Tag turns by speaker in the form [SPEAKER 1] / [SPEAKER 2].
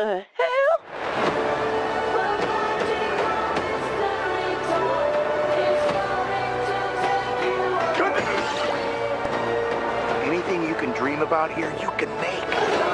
[SPEAKER 1] the hell?
[SPEAKER 2] Anything you can dream about here, you can make.